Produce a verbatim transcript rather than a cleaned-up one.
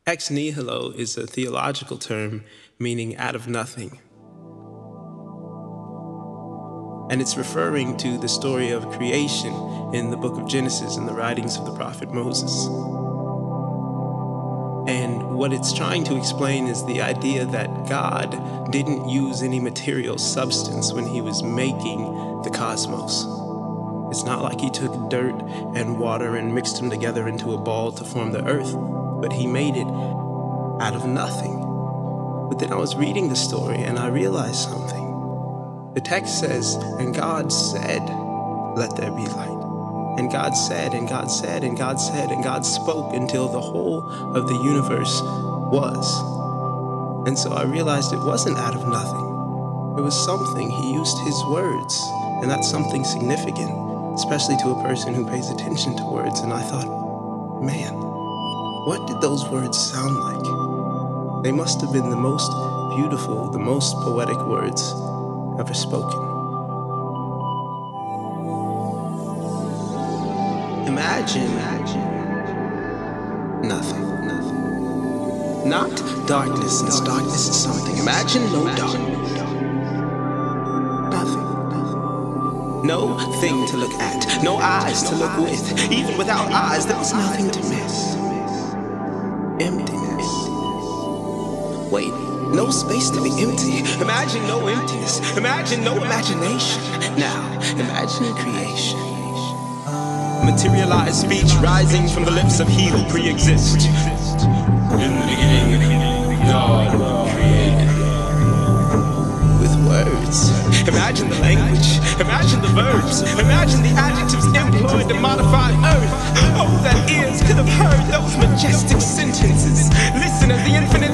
Ex nihilo is a theological term meaning out of nothing. And it's referring to the story of creation in the book of Genesis and the writings of the prophet Moses. And what it's trying to explain is the idea that God didn't use any material substance when he was making the cosmos. It's not like he took dirt and water and mixed them together into a ball to form the earth, but he made it out of nothing. But then I was reading the story and I realized something. The text says, and God said, let there be light. And God said, and God said, and God said, and God spoke until the whole of the universe was. And so I realized it wasn't out of nothing. It was something. He used his words, and that's something significant, especially to a person who pays attention to words. And I thought, man, what did those words sound like? They must have been the most beautiful, the most poetic words ever spoken. Imagine, imagine nothing, nothing. Not darkness, since darkness is something. Imagine no darkness. Nothing, nothing. No thing to look at, no eyes to look with. Even without eyes, there was nothing to miss. Emptiness. Wait. No space to be empty. Imagine no emptiness. Imagine no imagination. Now, imagine creation. Materialized speech rising from the lips of he who pre-exists. In the beginning, God created. With words. Imagine the language. Imagine the verbs. Imagine the adjectives employed to modify earth. Oh, that ears could have heard those majestic sentences. Listen as the infinite